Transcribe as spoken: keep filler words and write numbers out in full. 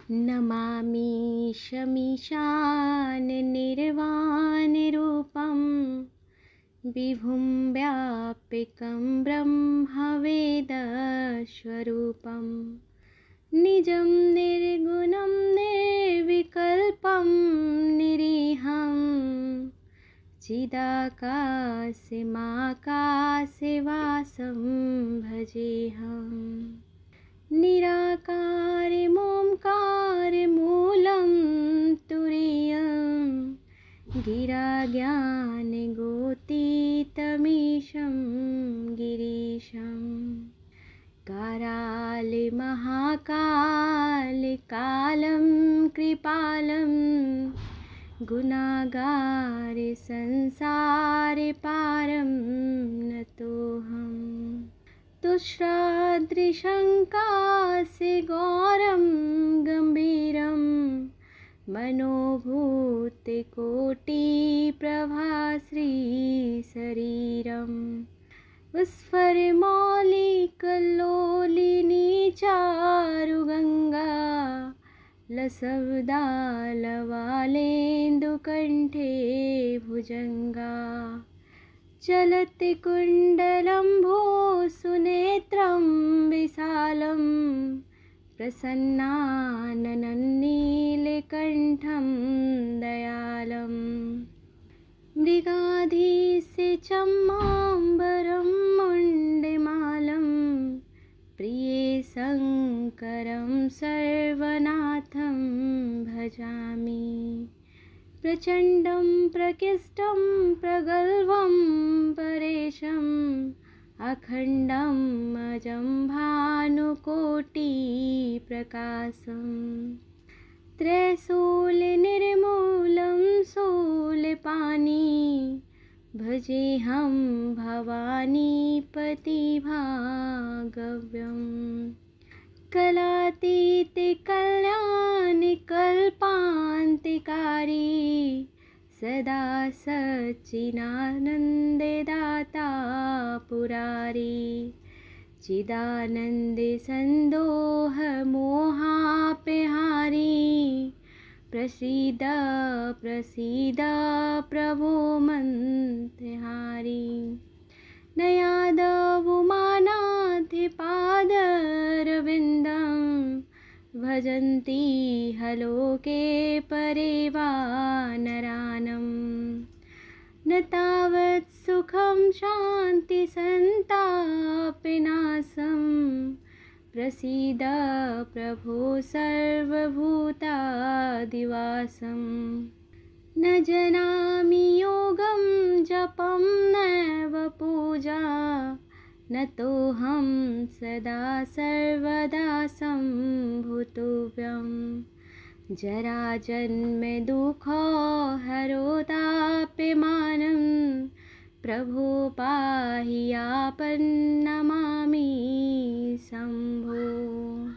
नमामि शमीशाननिर्वाणरूपं विभुं व्यापकं ब्रह्मवेदस्वरूपं निजं निर्गुणं निर्विकल्पं निरीहं चिदाकाशमाकाशवासं भजेऽहम्। निराकारमोङ्कारमूलं तुरीयं गिराज्ञानगोतीतमीशं गिरीशं कराले महाकाले कालं कृपालं गुणागारे संसारे पारं नतोऽहम्। तुष्राद्रिशङ्कासे गौरं गम्भीरं मनोभूतकोटिप्रभाश्रीशरीरं स्फुरमौलिकल्लोलिनी चारुगङ्गा लसब्दालवालेन्दुकण्ठे भुजङ्गा चलति कुण्डलम्भो सुनेत्रं विशालं प्रसन्नानननीलकण्ठं दयालं मृगाधीशचम्माम्बरं मुण्डमालं प्रिये शङ्करं सर्वनाथं भजामि। प्रचण्डं प्रकृष्टं प्रगल्भं परेशम् अखण्डम् अजं भानुकोटिप्रकाशं त्रैशूलनिर्मूलं शूलपाणि भजेऽहं भवानीपतिभागव्यम्। कलातीते कल्याणकल्पान्तिकारी सदा सच्चिदानन्ददाता पुरारी चिदानन्दे सन्दोहमोहापहारी प्रसीद प्रसीद प्रभो मन्त्रहारी। नयादवमानाधिपादरविन्दं भजन्ति हलोके परे वा नरानं न तावत् सुखं शान्तिसन्तापनाशं प्रसीद प्रभो सर्वभूतादिवासं। न जानामि योगं जपं नैव पूजा न तोऽहं सदा सर्वदा सम्भूतव्यं। जराजन्म दुःखो हरोताप्यमानं प्रभो पाहि आपन्नमामि शम्भो।